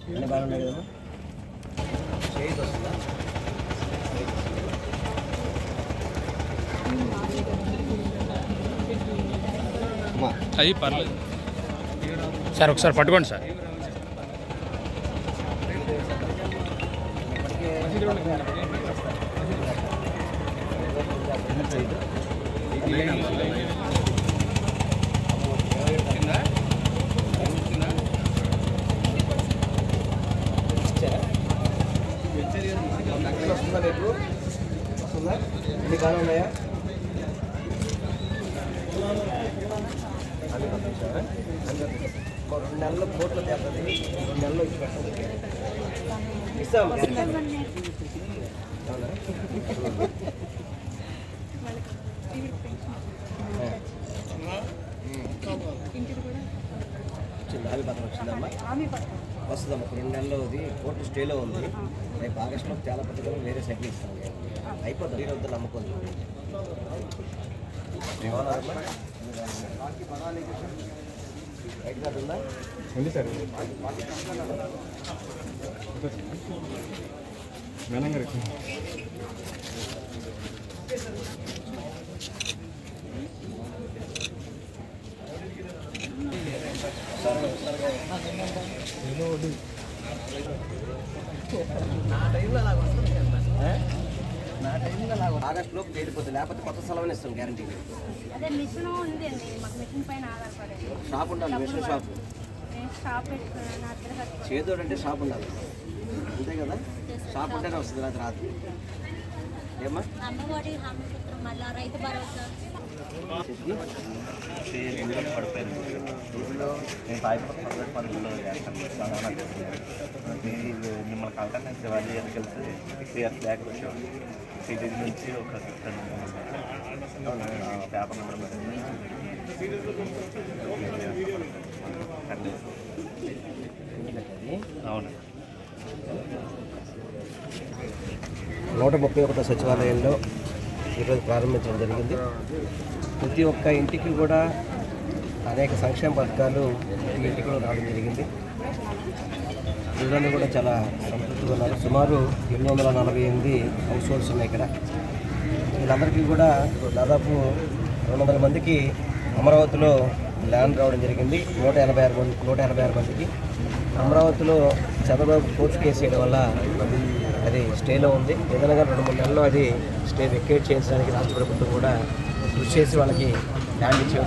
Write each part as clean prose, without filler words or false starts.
అన్నీ బాగా ఉన్నాయి కదమ్మా. చేయికి వస్తుందా? అయ్యి పర్లేదు సార్, ఒకసారి పట్టుకోండి సార్. వస్తుందా మీకు? వస్తుందా? ఎన్ని బాగా ఉన్నాయా? రెండు నెలల్లో కోట్లు తేస్తుంది, 2 నెలల్లో ఇచ్చి పెట్టండి. ఇస్తాం హామీ పత్రం వచ్చిందమ్మా? వస్తుందమ్మా. 2 నెలల్లో అది కోర్టు స్టేలో ఉంది. రేపు ఆగస్టులో చాలా పథకాలు వేరే సైకిల్ ఇస్తాం. అయిపోతుంది. మీరు వద్ద నమ్మకం రైట్ కార్డు ఉందా? ఉంది సార్. మేడం గారు నా టైంలో అలాగ ఆగస్టులోపు తేలిపోతుంది. లేకపోతే కొత్త స్థలం ఇస్తాం గ్యారంటీ. షాప్ ఉండాలి, మిషన్ షాప్. చేదోడు అంటే షాప్ ఉండాలి, అంతే కదా? షాప్ ఉంటేనే వస్తుంది, అది రాదు. ఏమ్మా మిమ్మల్ని కలటానికి వాళ్ళు ఎదుకెళ్తే 6 years బ్యాక్ వచ్చేవాళ్ళు. సిటీ నుంచి ఒక పేపర్ నెంబర్ అవును. 131 సచివాలయంలో ఈరోజు ప్రారంభించడం జరిగింది. ప్రతి ఒక్క ఇంటికి కూడా అనేక సంక్షేమ పథకాలు ప్రతి ఇంటికి కూడా రావడం జరిగింది. ప్రజలందరూ కూడా చాలా సంతృప్తిగా ఉన్నారు. సుమారు 848 హౌస్ హోల్డ్స్ ఉన్నాయి ఇక్కడ. వీళ్ళందరికీ కూడా దాదాపు 200 మందికి అమరావతిలో ల్యాండ్ రావడం జరిగింది. 186 మందికి. అమరావతిలో చంద్రబాబు కోర్టు కేసు వేయడం వల్ల అది స్టేలో ఉంది. ఏదైనా 2-3 నెలల్లో అది స్టే వెకేట్ చేయించడానికి రాష్ట్ర ప్రభుత్వం కూడా కృషి చేసి వాళ్ళకి ల్యాండ్ ఇచ్చే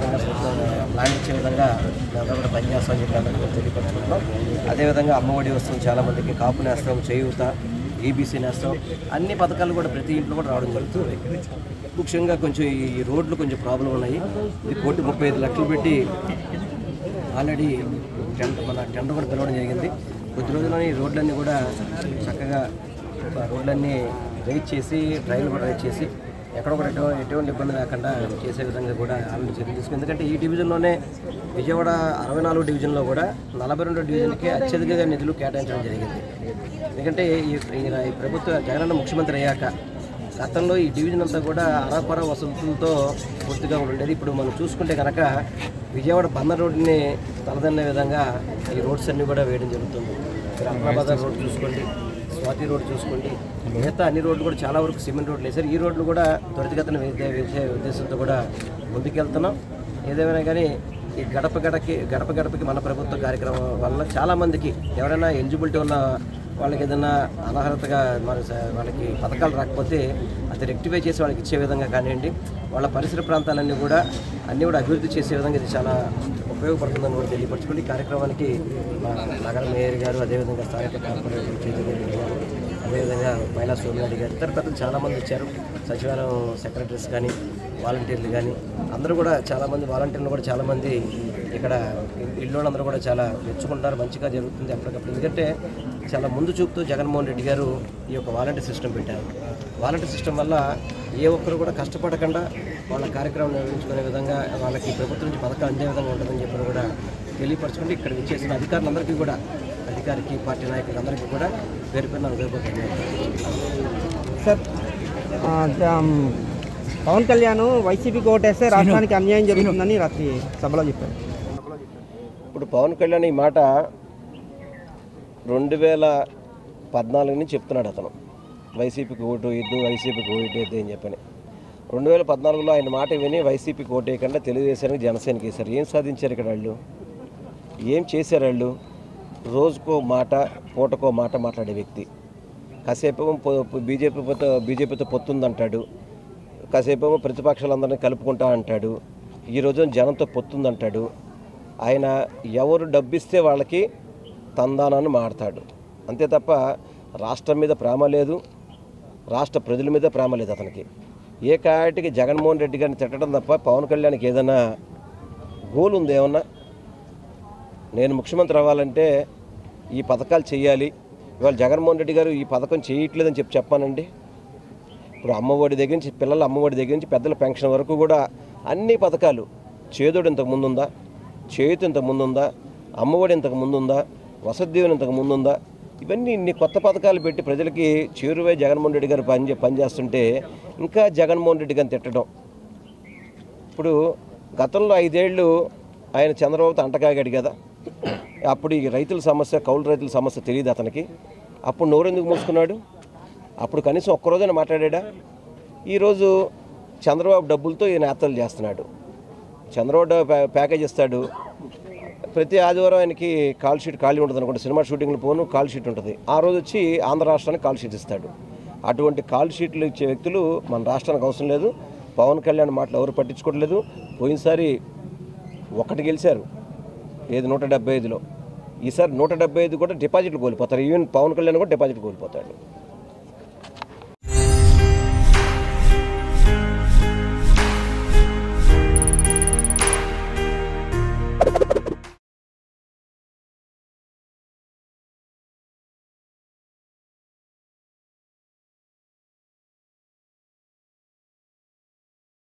విధంగా మేమంతా కూడా పనిచేస్తామని చెప్పి అందరికీ తెలియపరుచుకుంటున్నాం. అదేవిధంగా అమ్మఒడి వస్తుంది చాలామందికి, కాపు నేస్తాం, చేయూత, ఈబీసీ నేస్తాం, అన్ని పథకాలు కూడా ప్రతి ఇంట్లో కూడా రావడం జరుగుతుంది. ముఖ్యంగా కొంచెం ఈ రోడ్లు కొంచెం ప్రాబ్లం ఉన్నాయి. ఇది 1,35 లక్షలు పెట్టి ఆల్రెడీ టెండర్ కూడా పిలవడం జరిగింది. కొద్ది రోజుల్లోనే ఈ రోడ్లన్నీ కూడా చక్కగా రోడ్లన్నీ రైట్ చేసి, డ్రైన్లు కూడా రైట్ చేసి, ఎక్కడ కూడా ఎటువంటి ఇబ్బంది లేకుండా చేసే విధంగా కూడా ఆలోచన చర్యలు తీసుకుంది. ఎందుకంటే ఈ డివిజన్లోనే విజయవాడ 64 డివిజన్లో కూడా 42 డివిజన్కి అత్యధికంగా నిధులు కేటాయించడం జరిగింది. ఎందుకంటే ఈ ప్రభుత్వ జగనన్న ముఖ్యమంత్రి అయ్యాక గతంలో ఈ డివిజన్ అంతా కూడా అరాకొర వసతులతో పూర్తిగా ఉండేది. ఇప్పుడు మనం చూసుకుంటే కనుక విజయవాడ బందర్ రోడ్డుని తలదన్నే విధంగా ఈ రోడ్స్ అన్నీ కూడా వేయడం జరుగుతుంది. అహ్మదాబాద్ రోడ్ చూసుకోండి, స్వాతి రోడ్ చూసుకోండి, మిగతా అన్ని రోడ్లు కూడా చాలా వరకు సిమెంట్ రోడ్లు వేశారు. ఈ రోడ్లు కూడా త్వరితగతిన వేసే ఉద్దేశంతో కూడా ముందుకెళ్తున్నాం. ఏదేమైనా కానీ ఈ గడప గడపకి మన ప్రభుత్వ కార్యక్రమం వల్ల చాలామందికి ఎవరైనా ఎలిజిబిలిటీ ఉన్న వాళ్ళకి ఏదైనా అనర్హతగా వాళ్ళకి పథకాలు రాకపోతే అది రెక్టిఫై చేసి వాళ్ళకి ఇచ్చే విధంగా కానివ్వండి, వాళ్ళ పరిసర ప్రాంతాలన్నీ కూడా అభివృద్ధి చేసే విధంగా ఇది చాలా ఉపయోగపడుతుందని కూడా తెలియపరచుకోండి. ఈ కార్యక్రమానికి మా నగర మేయర్ గారు, అదేవిధంగా స్థానిక కార్పొరేటర్ చైతన్య గారు, అదేవిధంగా మహిళా సోమిరెడ్డి గారు, ఇతర పెద్దలు చాలామంది వచ్చారు. సచివాలయం సెక్రటరీస్ కానీ, వాలంటీర్లు కానీ అందరూ కూడా చాలామంది, వాలంటీర్లు కూడా చాలామంది ఇక్కడ ఇళ్ళోళ్ళందరూ కూడా చాలా మెచ్చుకుంటారు. మంచిగా జరుగుతుంది ఎప్పటికప్పుడు. ఎందుకంటే చాలా ముందు చూపుతూ జగన్మోహన్ రెడ్డి గారు ఈ యొక్క వాలంటీర్ సిస్టమ్ పెట్టారు. వాలంటీర్ సిస్టమ్ వల్ల ఏ ఒక్కరు కూడా కష్టపడకుండా వాళ్ళ కార్యక్రమం నిర్వహించుకునే విధంగా, వాళ్ళకి ప్రభుత్వం నుంచి పథకాలు అందే విధంగా ఉంటుందని చెప్పి కూడా తెలియపరచుకుంటే ఇక్కడ విచ్చేసిన అధికారులందరికీ కూడా, అధికారికి పార్టీ నాయకులందరికీ కూడా పేరు పేరున హృదయపూర్వకంగా సార్, పవన్ కళ్యాణ్ వైసీపీకి ఓటేస్తే రాష్ట్రానికి అన్యాయం జరుగుతుందని రాత్రి సభలో చెప్పారు. ఇప్పుడు పవన్ కళ్యాణ్ ఈ మాట 2014 నుంచి చెప్తున్నాడు అతను, వైసీపీకి ఓటు వేయద్దు, వైసీపీకి ఓటు వేయద్దు అని చెప్పని. 2014లో ఆయన మాట విని వైసీపీకి ఓటు వేయకుండా తెలుగుదేశానికి జనసేనకి వేశారు. ఏం సాధించారు ఇక్కడ వాళ్ళు? ఏం చేశారు వాళ్ళు? రోజుకో మాట పూటకో మాట మాట్లాడే వ్యక్తి. కాసేపేమో బీజేపీతో పొత్తుందంటాడు, కాసేపేమో ప్రతిపక్షాలందరినీ కలుపుకుంటా అంటాడు, ఈరోజు జనంతో పొత్తుందంటాడు. ఆయన ఎవరు డబ్బిస్తే వాళ్ళకి తందానాన్ని మాడతాడు అంతే తప్ప రాష్ట్రం మీద ప్రేమ లేదు, రాష్ట్ర ప్రజల మీద ప్రేమ లేదు అతనికి. ఏ కాటికి జగన్మోహన్ రెడ్డి గారిని తిట్టడం తప్ప పవన్ కళ్యాణ్కి ఏదైనా గోల్ ఉంది? ఏమన్నా నేను ముఖ్యమంత్రి అవ్వాలంటే ఈ పథకాలు చేయాలి, ఇవాళ జగన్మోహన్ రెడ్డి గారు ఈ పథకం చేయట్లేదని చెప్పానండి. ఇప్పుడు అమ్మఒడి దగ్గర నుంచి, పిల్లల అమ్మఒడి దగ్గర నుంచి పెద్దల పెన్షన్ వరకు కూడా అన్ని పథకాలు, చేదోడు ఇంతకు ముందుందా, చేయుత ఇంతకు ముందుందా, అమ్మఒడి ఇంతకు ముందుందా, వసతి దీవెన ఇంతకు ముందుందా? ఇవన్నీ ఇన్ని కొత్త పథకాలు పెట్టి ప్రజలకి చేరువై జగన్మోహన్ రెడ్డి గారు పనిచేస్తుంటే ఇంకా జగన్మోహన్ రెడ్డి గారిని తిట్టడం. ఇప్పుడు గతంలో 5 ఏళ్ళు ఆయన చంద్రబాబుతో అంటకాగాడు కదా, అప్పుడు ఈ రైతుల సమస్య, కౌలు రైతుల సమస్య తెలియదు అతనికి. అప్పుడు నోరెందుకు మూసుకున్నాడు? అప్పుడు కనీసం ఒక్కరోజైనా మాట్లాడా? ఈరోజు చంద్రబాబు డబ్బులతో ఈయన యాత్రలు చేస్తున్నాడు. చంద్రబాబు ప్యాకేజ్ ఇస్తాడు, ప్రతి ఆదివారం ఆయనకి కాల్ షీట్ ఖాళీ ఉంటుంది అనుకోండి, సినిమా షూటింగ్లు పోను కాల్ షీట్ ఉంటుంది. ఆ రోజు వచ్చి ఆంధ్ర రాష్ట్రానికి కాల్ షీట్ ఇస్తాడు. అటువంటి కాల్ షీట్లు ఇచ్చే వ్యక్తులు మన రాష్ట్రానికి అవసరం లేదు. పవన్ కళ్యాణ్ మాటలు ఎవరు పట్టించుకోవట్లేదు. పోయినసారి 1 గెలిచారు, ఏది 175లో. ఈసారి 175 కూడా డిపాజిట్లు కోల్పోతారు. ఈవెన్ పవన్ కళ్యాణ్ కూడా డిపాజిట్లు కోల్పోతాడు.